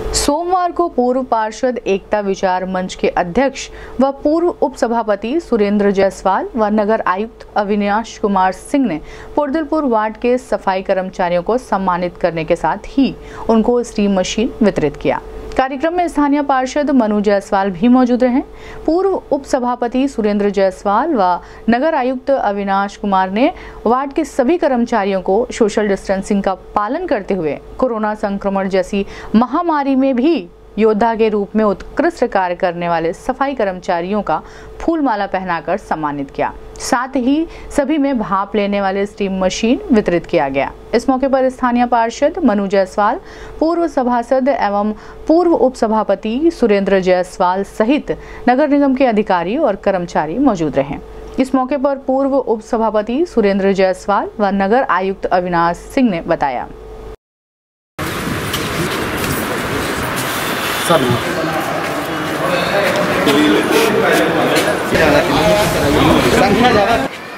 सोमवार को पूर्व पार्षद एकता विचार मंच के अध्यक्ष व पूर्व उपसभापति सुरेंद्र जायसवाल व नगर आयुक्त अविनाश कुमार सिंह ने पुरदिलपुर वार्ड के सफाई कर्मचारियों को सम्मानित करने के साथ ही उनको स्टीम मशीन वितरित किया। कार्यक्रम में स्थानीय पार्षद मनु जायसवाल भी मौजूद रहे। पूर्व उपसभापति सुरेंद्र जायसवाल व नगर आयुक्त अविनाश कुमार ने वार्ड के सभी कर्मचारियों को सोशल डिस्टेंसिंग का पालन करते हुए कोरोना संक्रमण जैसी महामारी में भी योद्धा के रूप में उत्कृष्ट कार्य करने वाले सफाई कर्मचारियों का फूलमाला पहनाकर सम्मानित किया। साथ ही सभी में भाप लेने वाले स्टीम मशीन वितरित किया गया। इस मौके पर स्थानीय पार्षद मनु जायसवाल, पूर्व सभासद एवं पूर्व उपसभापति सुरेंद्र जायसवाल सहित नगर निगम के अधिकारी और कर्मचारी मौजूद रहे। इस मौके पर पूर्व उपसभापति सुरेंद्र जायसवाल व नगर आयुक्त अविनाश सिंह ने बताया। संख्या ज़्यादा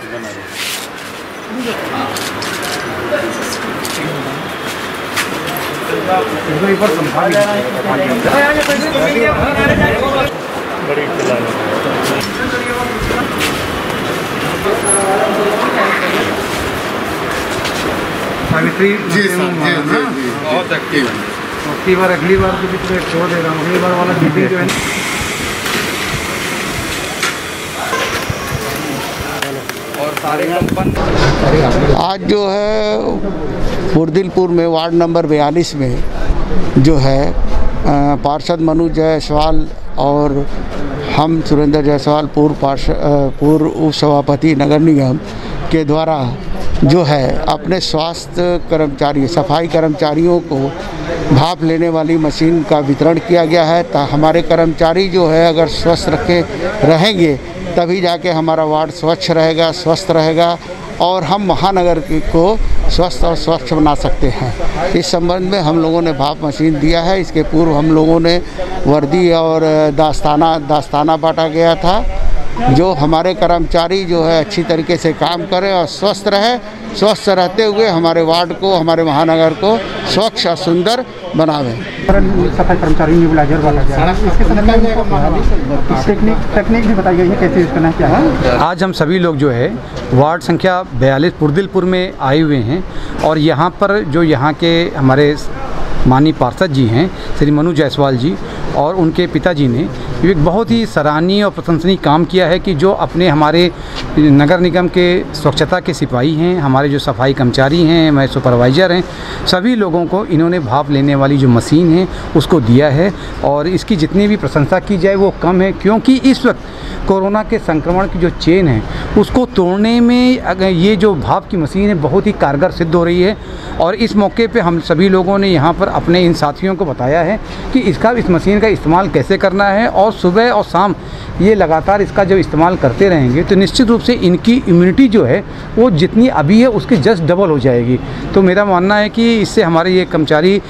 सावित्री जी बहुत एक्टिव है। अगली बार तो छोड़ दे रहा हूँ, अगली बार वाला मीटिंग जो है और सारे आज जो है पुरदिलपुर में वार्ड नंबर 42 में जो है पार्षद मनु जायसवाल और हम सुरेंद्र जायसवाल पूर्व उपसभापति नगर निगम के द्वारा जो है अपने स्वास्थ्य कर्मचारी सफाई कर्मचारियों को भाप लेने वाली मशीन का वितरण किया गया है। हमारे कर्मचारी जो है अगर स्वस्थ रहेंगे तभी जाके हमारा वार्ड स्वच्छ रहेगा, स्वस्थ रहेगा और हम महानगर को स्वस्थ और स्वच्छ बना सकते हैं। इस संबंध में हम लोगों ने भाप मशीन दिया है। इसके पूर्व हम लोगों ने वर्दी और दास्ताना बांटा गया था, जो हमारे कर्मचारी जो है अच्छी तरीके से काम करें और स्वस्थ रहे। स्वस्थ रहते हुए हमारे वार्ड को, हमारे महानगर को स्वच्छ और सुंदर बनावें। सफाई कर्मचारी न्यूबलाइजर वाला तकनीक भी बताई गई है कैसे यूज़ करना है। आज हम सभी लोग जो है वार्ड संख्या 42 पुरदिलपुर में आए हुए हैं और यहाँ पर जो यहाँ के हमारे माननीय पार्षद जी हैं श्री मनु जायसवाल जी और उनके पिताजी ने एक बहुत ही सराहनीय और प्रशंसनीय काम किया है कि जो अपने हमारे नगर निगम के स्वच्छता के सिपाही हैं, हमारे जो सफाई कर्मचारी हैं, हमारे सुपरवाइज़र हैं, सभी लोगों को इन्होंने भाप लेने वाली जो मशीन है उसको दिया है। और इसकी जितनी भी प्रशंसा की जाए वो कम है, क्योंकि इस वक्त कोरोना के संक्रमण की जो चेन है उसको तोड़ने में अगर ये जो भाप की मशीन है बहुत ही कारगर सिद्ध हो रही है। और इस मौके पे हम सभी लोगों ने यहाँ पर अपने इन साथियों को बताया है कि इस मशीन का इस्तेमाल कैसे करना है और सुबह और शाम ये लगातार इसका जब इस्तेमाल करते रहेंगे तो निश्चित रूप से इनकी इम्यूनिटी जो है वो जितनी अभी है उसके जस्ट डबल हो जाएगी। तो मेरा मानना है कि इससे हमारे ये कर्मचारी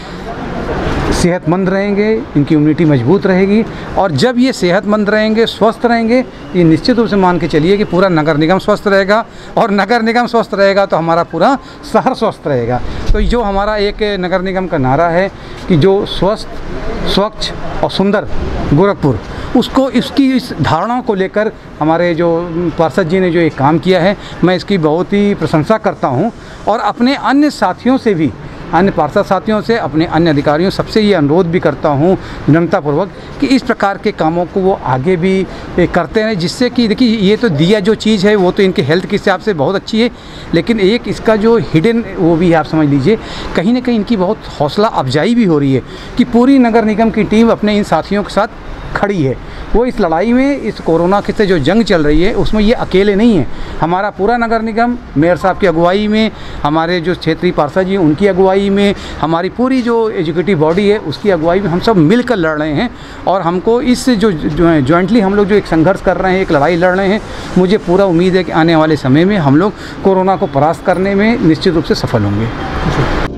सेहतमंद रहेंगे, इनकी इम्यूनिटी मजबूत रहेगी और जब ये सेहतमंद रहेंगे, स्वस्थ रहेंगे, ये निश्चित रूप से मान के चलिए कि पूरा नगर निगम स्वस्थ रहेगा और नगर निगम स्वस्थ रहेगा तो हमारा पूरा शहर स्वस्थ रहेगा। तो जो हमारा एक नगर निगम का नारा है कि जो स्वस्थ, स्वच्छ और सुंदर गोरखपुर, उसको इसकी इस धारणा को लेकर हमारे जो पार्षद जी ने जो एक काम किया है मैं इसकी बहुत ही प्रशंसा करता हूँ। और अपने अन्य साथियों से भी, अन्य पार्षद साथियों से, अपने अन्य अधिकारियों सबसे ये अनुरोध भी करता हूँ विनम्रतापूर्वक कि इस प्रकार के कामों को वो आगे भी करते हैं, जिससे कि देखिए ये तो दिया जो चीज़ है वो तो इनके हेल्थ के हिसाब से बहुत अच्छी है, लेकिन एक इसका जो हिडन वो भी आप समझ लीजिए कहीं ना कहीं इनकी बहुत हौसला अफजाई भी हो रही है कि पूरी नगर निगम की टीम अपने इन साथियों के साथ खड़ी है। वो इस लड़ाई में, इस कोरोना से जो जंग चल रही है उसमें ये अकेले नहीं है। हमारा पूरा नगर निगम मेयर साहब की अगुवाई में, हमारे जो क्षेत्रीय पार्षद जी उनकी अगुवाई में, हमारी पूरी जो एजुकेटिव बॉडी है उसकी अगुवाई में हम सब मिलकर लड़ रहे हैं। और हमको इस जो जॉइंटली हम लोग जो एक संघर्ष कर रहे हैं, एक लड़ाई लड़ रहे हैं, मुझे पूरा उम्मीद है कि आने वाले समय में हम लोग कोरोना को परास्त करने में निश्चित रूप से सफल होंगे।